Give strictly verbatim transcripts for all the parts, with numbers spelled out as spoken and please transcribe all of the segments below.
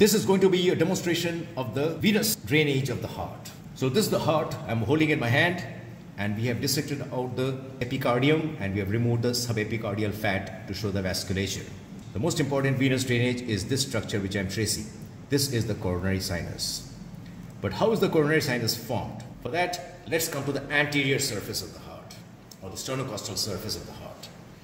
This is going to be a demonstration of the venous drainage of the heart. So this is the heart I'm holding in my hand, and we have dissected out the epicardium and we have removed the subepicardial fat to show the vasculature. The most important venous drainage is this structure which I'm tracing. This is the coronary sinus. But how is the coronary sinus formed? For that, let's come to the anterior surface of the heart, or the sternocostal surface of the heart.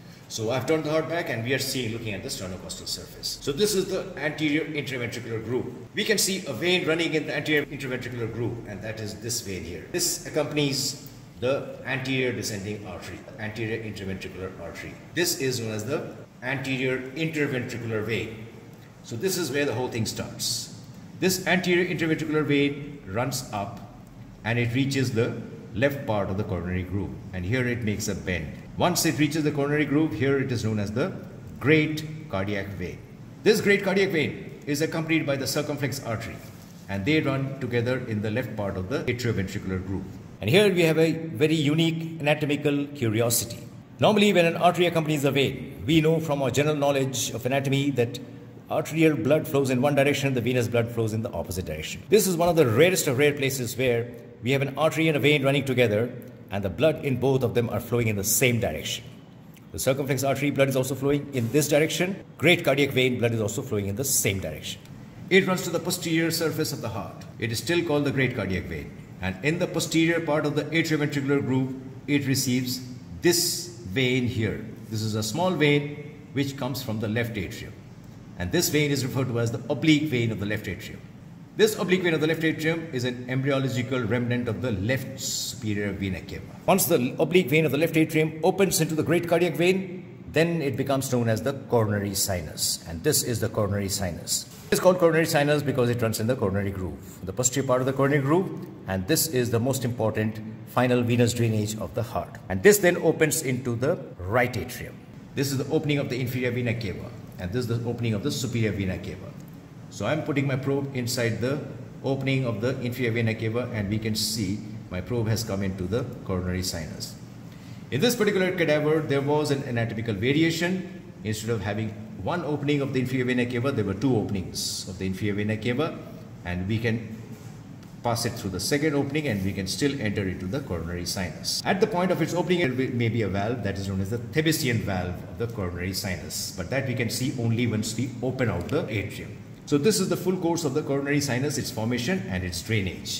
So I've turned the heart back and we are seeing, looking at the sternocostal surface. So this is the anterior interventricular groove. We can see a vein running in the anterior interventricular groove, and that is this vein here. This accompanies the anterior descending artery, anterior interventricular artery. This is known as the anterior interventricular vein. So this is where the whole thing starts. This anterior interventricular vein runs up and it reaches the left part of the coronary groove, and here it makes a bend. Once it reaches the coronary groove, here it is known as the great cardiac vein. This great cardiac vein is accompanied by the circumflex artery, and they run together in the left part of the atrioventricular groove. And here we have a very unique anatomical curiosity. Normally when an artery accompanies a vein, we know from our general knowledge of anatomy that arterial blood flows in one direction, the venous blood flows in the opposite direction. This is one of the rarest of rare places where we have an artery and a vein running together, and the blood in both of them are flowing in the same direction. The circumflex artery blood is also flowing in this direction. Great cardiac vein blood is also flowing in the same direction. It runs to the posterior surface of the heart. It is still called the great cardiac vein. And in the posterior part of the atrioventricular groove, it receives this vein here. This is a small vein which comes from the left atrium. And this vein is referred to as the oblique vein of the left atrium. This oblique vein of the left atrium is an embryological remnant of the left superior vena cava. Once the oblique vein of the left atrium opens into the great cardiac vein, then it becomes known as the coronary sinus. And this is the coronary sinus. It's called coronary sinus because it runs in the coronary groove, the posterior part of the coronary groove, and this is the most important final venous drainage of the heart. And this then opens into the right atrium. This is the opening of the inferior vena cava, and this is the opening of the superior vena cava. So I'm putting my probe inside the opening of the inferior vena cava, and we can see my probe has come into the coronary sinus. In this particular cadaver, there was an anatomical variation. Instead of having one opening of the inferior vena cava, there were two openings of the inferior vena cava, and we can pass it through the second opening and we can still enter into the coronary sinus. At the point of its opening, there may be a valve that is known as the Thebesian valve of the coronary sinus, but that we can see only once we open out the atrium. So this is the full course of the coronary sinus, its formation and its drainage.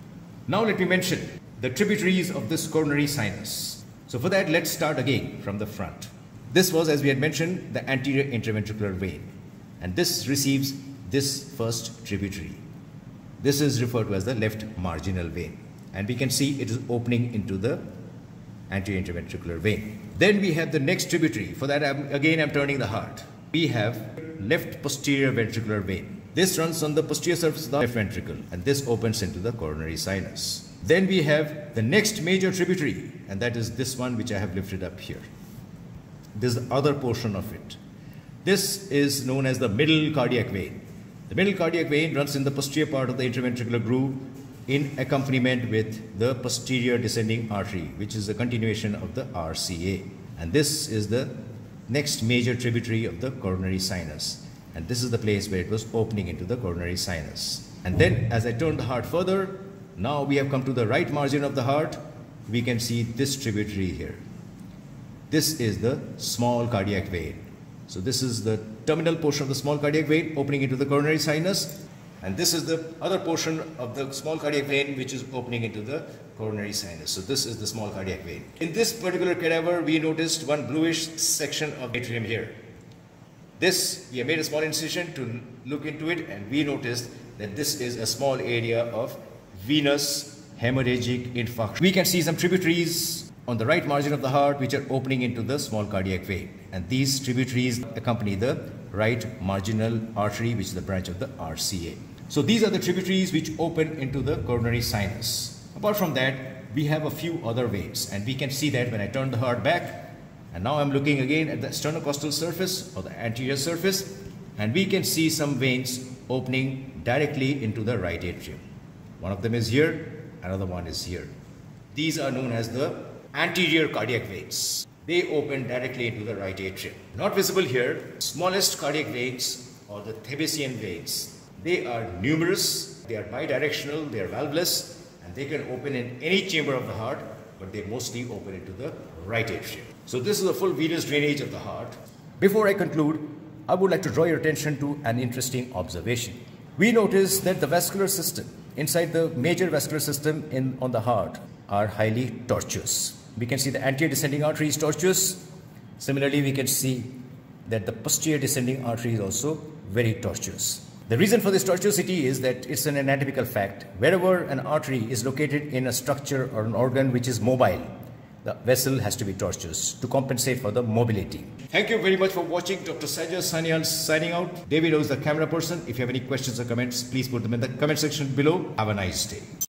Now let me mention the tributaries of this coronary sinus. So for that, let's start again from the front. This was, as we had mentioned, the anterior interventricular vein, and this receives this first tributary. This is referred to as the left marginal vein, and we can see it is opening into the anterior interventricular vein. Then we have the next tributary. For that, I'm, again I'm turning the heart. We have left posterior ventricular vein. This runs on the posterior surface of the left ventricle, and this opens into the coronary sinus. Then we have the next major tributary, and that is this one which I have lifted up here. This is the other portion of it. This is known as the middle cardiac vein. The middle cardiac vein runs in the posterior part of the interventricular groove in accompaniment with the posterior descending artery, which is a continuation of the R C A. And this is the next major tributary of the coronary sinus. And this is the place where it was opening into the coronary sinus. And then as I turn the heart further, now we have come to the right margin of the heart. We can see this tributary here. This is the small cardiac vein. So this is the terminal portion of the small cardiac vein opening into the coronary sinus. And this is the other portion of the small cardiac vein which is opening into the coronary sinus. So this is the small cardiac vein. In this particular cadaver, we noticed one bluish section of atrium here. This, we have made a small incision to look into it, and we noticed that this is a small area of venous hemorrhagic infarction. We can see some tributaries on the right margin of the heart which are opening into the small cardiac vein, and these tributaries accompany the right marginal artery, which is the branch of the R C A. So these are the tributaries which open into the coronary sinus. Apart from that, we have a few other veins, and we can see that when I turn the heart back, and now I'm looking again at the sternocostal surface or the anterior surface, and we can see some veins opening directly into the right atrium. One of them is here, another one is here. These are known as the anterior cardiac veins. They open directly into the right atrium. Not visible here, smallest cardiac veins or the Thebesian veins, They are numerous, they are bidirectional, they are valveless, and they can open in any chamber of the heart, but they mostly open into the right atrium. So this is the full venous drainage of the heart. Before I conclude, I would like to draw your attention to an interesting observation. We notice that the vascular system inside the major vascular system in on the heart are highly tortuous. We can see the anterior descending artery is tortuous. Similarly, we can see that the posterior descending artery is also very tortuous. The reason for this tortuosity is that it's an anatomical fact. Wherever an artery is located in a structure or an organ which is mobile, the vessel has to be tortuous to compensate for the mobility. Thank you very much for watching. Doctor Sanjoy Sanyal signing out. David is the camera person. If you have any questions or comments, please put them in the comment section below. Have a nice day.